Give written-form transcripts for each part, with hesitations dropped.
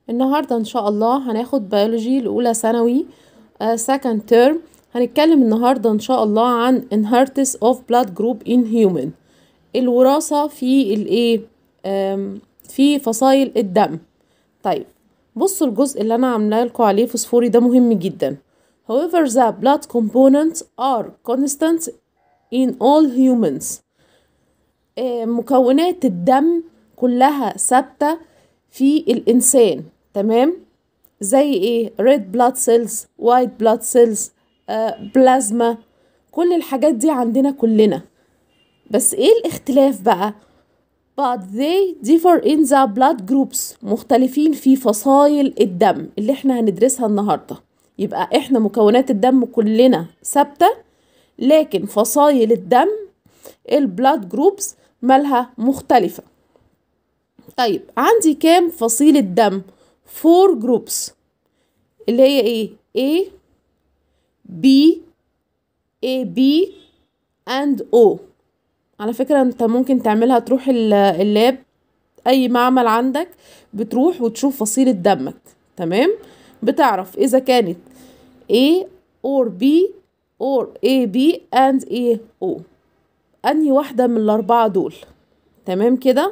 النهاردة إن شاء الله هناخد بيولوجي الأولى ثانوي second term. هنتكلم النهاردة إن شاء الله عن inheritance of blood group in human، الوراثة في الإيه في فصائل الدم. طيب بصوا الجزء اللي أنا عاملاه لكم عليه فوسفوري ده مهم جدا. however the blood components are constant in all humans. مكونات الدم كلها ثابتة في الإنسان، تمام؟ زي إيه؟ red blood cells، white blood cells، بلازما، كل الحاجات دي عندنا كلنا. بس إيه الاختلاف بقى؟ but they differ in the blood groups، مختلفين في فصائل الدم اللي احنا هندرسها النهاردة. يبقى احنا مكونات الدم كلنا ثابتة، لكن فصائل الدم البلاد جروبس مالها مختلفة. طيب عندي كام فصيلة دم؟ 4 جروبس اللي هي ايه؟ A B AB and O. على فكرة انت ممكن تعملها، تروح اللاب اي معمل عندك، بتروح وتشوف فصيلة دمك، تمام؟ بتعرف اذا كانت A or B or AB and AO، انهي واحدة من الاربعة دول، تمام كده؟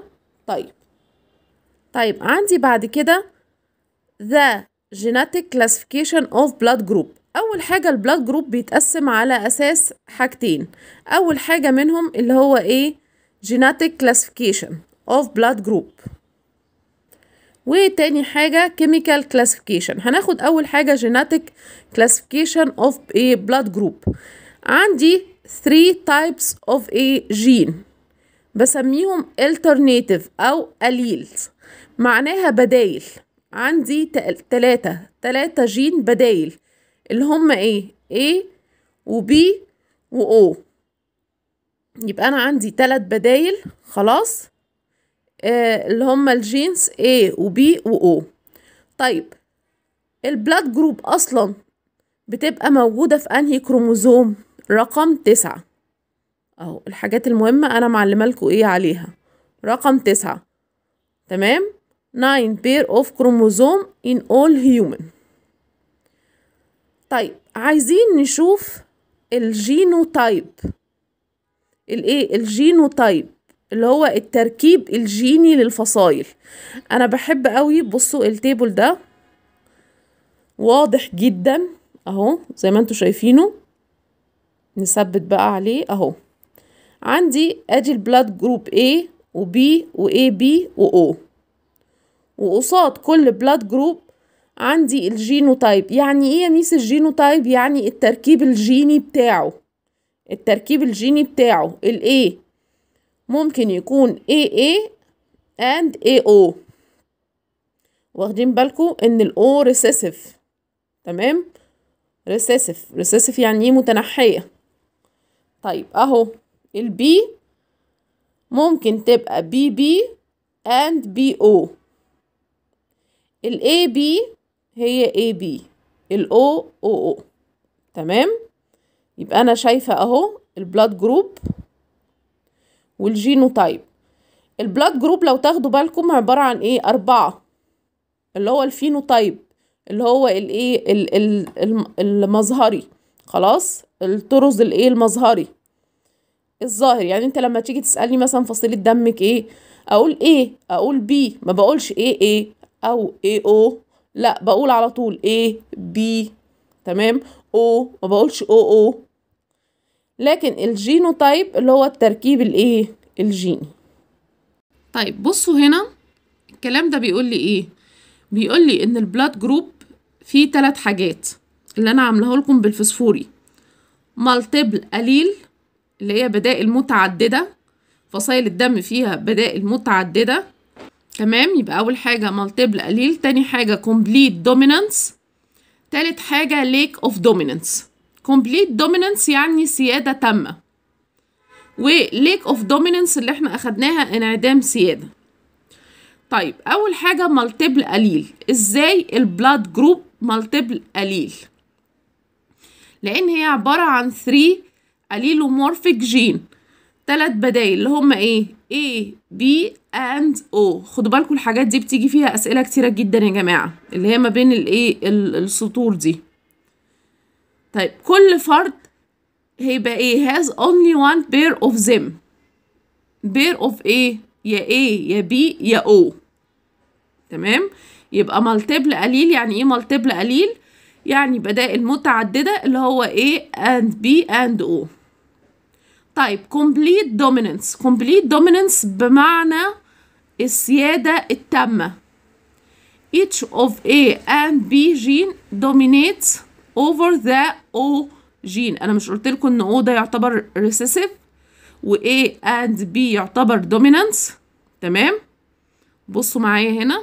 طيب عندي بعد كده the genetic classification of blood group. اول حاجة البلاد جروب بيتقسم على اساس حاجتين. اول حاجة منهم اللي هو ايه؟ genetic classification of blood group، وتاني حاجة chemical classification. هناخد اول حاجة genetic classification of a blood group. عندي 3 types of a gene بسميهم alternative او alleles، معناها بدايل. عندي تلاتة جين بدايل اللي هم ايه؟ A و B و O. يبقى انا عندي 3 بدايل خلاص، اللي هم الجينز A و B و O. طيب البلاد جروب اصلا بتبقى موجودة في انهي كروموزوم؟ رقم 9 اهو. الحاجات المهمة انا معلمة لكم ايه عليها، رقم 9، تمام؟ 9 pair of chromosome in all human. طيب عايزين نشوف الجينوتايب. الايه؟ الجينوتايب اللي هو التركيب الجيني للفصائل. انا بحب قوي، بصوا التيبل ده واضح جدا اهو زي ما انتوا شايفينه. نثبت بقى عليه اهو. عندي ادي البلاد جروب A و B و AB و O، وقصاد كل بلاد جروب عندي الجينوتايب. يعني ايه يا ميس الجينوتايب؟ يعني التركيب الجيني بتاعه. التركيب الجيني بتاعه الايه ممكن يكون AA and AO. واخدين بالكم ان الأو ريسيسيف، تمام؟ ريسيسيف يعني ايه؟ متنحية. طيب اهو البي ممكن تبقى BB and BO. الاي بي هي اي بي، الاو او او، تمام؟ يبقى انا شايفة اهو البلاد جروب والجينوتايب. البلاد جروب لو تاخدوا بالكم عبارة عن ايه؟ 4، اللي هو الفينوتايب اللي هو الايه المظهري، خلاص؟ الطرز الايه المظهري الظاهر. يعني انت لما تيجي تسألني مثلا فصيلة دمك ايه، اقول ايه؟ اقول بي، ما بقولش ايه او او، لا بقول على طول A B، تمام؟ O ما بقولش او. لكن الجينوتايب اللي هو التركيب الايه الجيني. طيب بصوا هنا الكلام ده بيقول لي ايه؟ بيقول لي ان البلاد جروب فيه 3 حاجات اللي انا عاملاه لكم بالفسفوري. مالتيبل اليل اللي هي بدائل متعددة، فصائل الدم فيها بدائل متعددة، تمام؟ يبقى أول حاجة مالتيبل أليل، تاني حاجة complete dominance، تالت حاجة lack of dominance. complete dominance يعني سيادة تامة، و lack of dominance اللي احنا أخدناها انعدام سيادة. طيب أول حاجة مالتيبل أليل. إزاي البلاد جروب مالتيبل أليل؟ لأن هي عبارة عن 3 allelomorphic جين. 3 بدايل اللي هما ايه A B and O. خدوا بالكم الحاجات دي بتيجي فيها اسئله كتيره جدا يا جماعه، اللي هي ما بين الايه السطور دي. طيب كل فرد هيبقى ايه has only one pair of them. pair of ايه؟ يا A يا B يا O. تمام؟ يبقى مالتيبل قليل. يعني ايه مالتيبل قليل؟ يعني بدائل متعددة اللي هو A and B and O. طيب complete dominance. complete dominance بمعنى السيادة التامة. each of A and B gene dominates over the O gene. أنا مش قلت لكم إن O ده يعتبر recessive و A and B يعتبر dominance؟ تمام؟ بصوا معايا هنا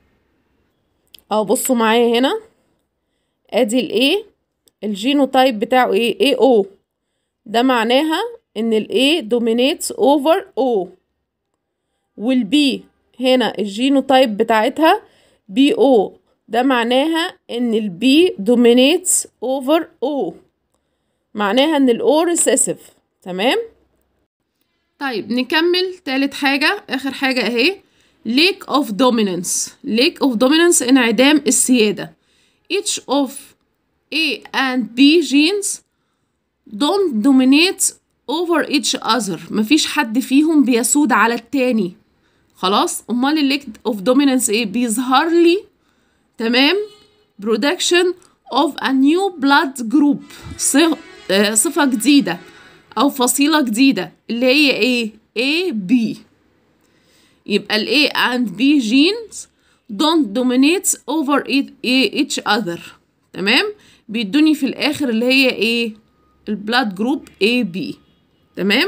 بصوا معايا هنا ادي ال A الجينوتايب بتاعه ايه AO. ده معناها ان ال A dominates over O. وال B هنا الجينوتايب بتاعتها BO. ده معناها ان ال B dominates over O. معناها ان ال O recessive. تمام؟ طيب نكمل تالت حاجة، اخر حاجة اهي lack of dominance. lack of dominance انعدام السيادة. each of A and B genes don't dominate over each other. مفيش حد فيهم بيسود على التاني. خلاص؟ امال ال lack of dominance ايه؟ بيظهر لي تمام production of a new blood group. صفة جديدة او فصيلة جديدة اللي هي ايه؟ A B. يبقى ال A and B genes don't dominate over each other. تمام؟ بيدوني في الاخر اللي هي ايه؟ البلاد جروب AB. تمام؟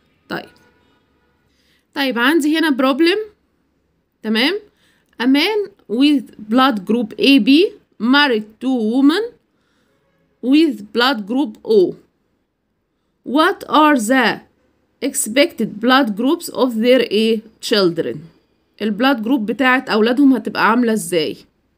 طيب عندي هنا problem. تمام؟ a man with blood group AB married to woman with blood group O. What are the expected blood groups of their children? البلاد جروب بتاعت أولادهم هتبقى عاملة ازاي؟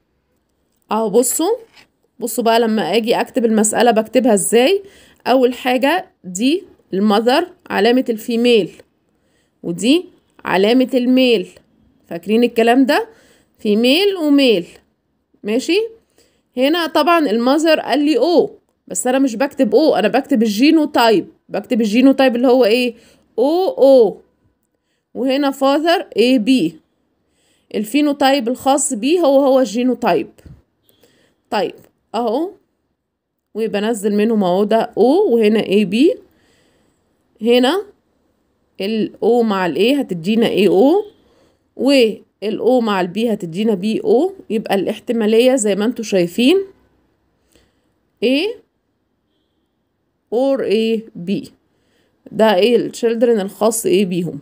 بصوا بقى لما اجي اكتب المسألة بكتبها ازاي. اول حاجة دي المذر علامة الفيميل، ودي علامة الميل. فاكرين الكلام ده؟ فيميل وميل. ماشي؟ هنا طبعا المذر قال لي O، بس انا مش بكتب O، انا بكتب الجينوتايب. بكتب الجينوتايب اللي هو ايه؟ OO. وهنا father AB. الفينوتايب الخاص بيه هو الجينوتايب. طيب اهو، وبنزل منهم اهو ده O وهنا AB. هنا ال O مع ال A هتدينا AO، وال O مع ال B هتدينا BO. يبقى الاحتمالية زي ما انتوا شايفين A or B. ده ايه الشيلدرن الخاص ايه بيهم.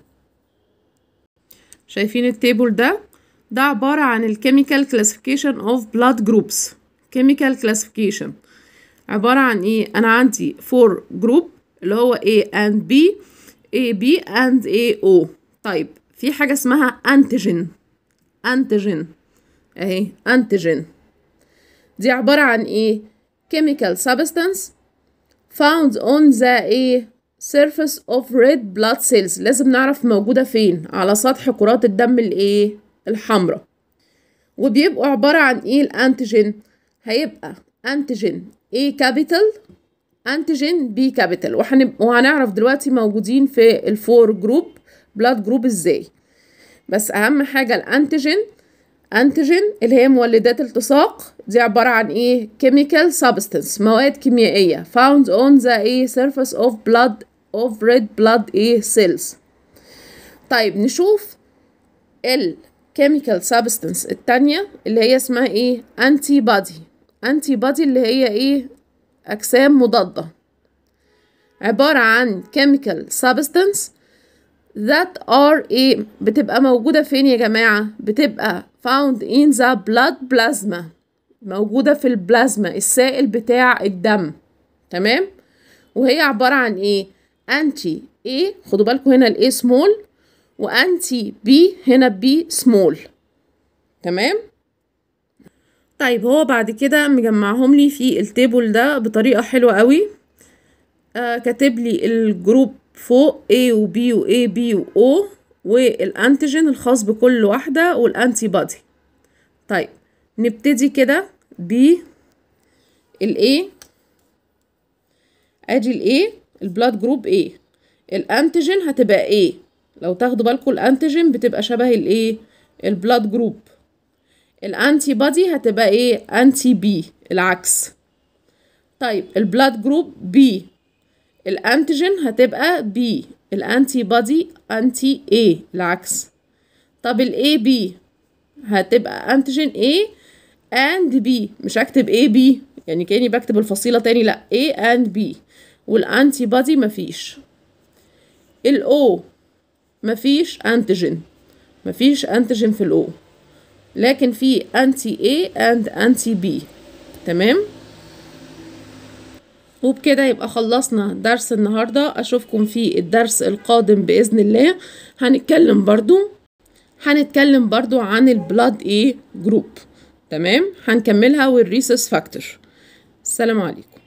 شايفين التيبل ده عبارة عن الكيميكال كلاسيفيكيشن اوف بلاد جروبس. كيميكال كلاسيفيكيشن عبارة عن ايه؟ انا عندي 4 جروب اللي هو A and B، AB and AO. طيب في حاجة اسمها انتيجين. اهي انتيجين دي عبارة عن ايه؟ chemical substance found on the surface of red blood cells. لازم نعرف موجودة فين؟ على سطح كرات الدم الحمراء. وبيبقوا عبارة عن ايه الانتيجين؟ هيبقى انتيجين A capital، انتيجين B capital. وهنعرف دلوقتي موجودين في الفور جروب بلاد جروب ازاي. بس اهم حاجة الانتيجين اللي هي مولدات التصاق. دي عبارة عن ايه؟ chemical substance، مواد كيميائية found on the surface of red blood cells. طيب نشوف ال chemical substance التانية اللي هي اسمها ايه؟ antibody اللي هي ايه؟ اجسام مضادة. عبارة عن chemical substance that are ايه؟ بتبقى موجودة فين يا جماعة؟ بتبقى found in the blood plasma، موجودة في البلازما السائل بتاع الدم. تمام؟ وهي عبارة عن ايه؟ انتي A، خدوا بالكم هنا ال A small، وانتي B هنا B small. تمام؟ طيب هو بعد كده مجمعهم لي في التيبل ده بطريقة حلوة قوي. كاتب لي الجروب فوق A و B و A B و O والانتيجين الخاص بكل واحدة والانتي بادي. طيب نبتدي كده ب A. ادي A البلاد جروب A. الانتيجين هتبقى A. لو تاخدوا بالكم الانتيجين بتبقى شبه البلاد جروب. الانتي بادي هتبقى انتي B العكس. طيب البلاد جروب B الانتيجين هتبقى B الانتي بادي انتي A العكس. طب AB هتبقى انتيجين A and B، مش هكتب AB يعني كأني بكتب الفصيلة تاني، لا A and B. والانتي بادي مفيش. الO مفيش انتيجين، مفيش انتيجين في الO، لكن في انتي A and انتي B. تمام. وبكده يبقى خلصنا درس النهاردة. أشوفكم في الدرس القادم بإذن الله. هنتكلم برضو عن البلاد جروب. تمام، هنكملها والريسس فاكتور. السلام عليكم.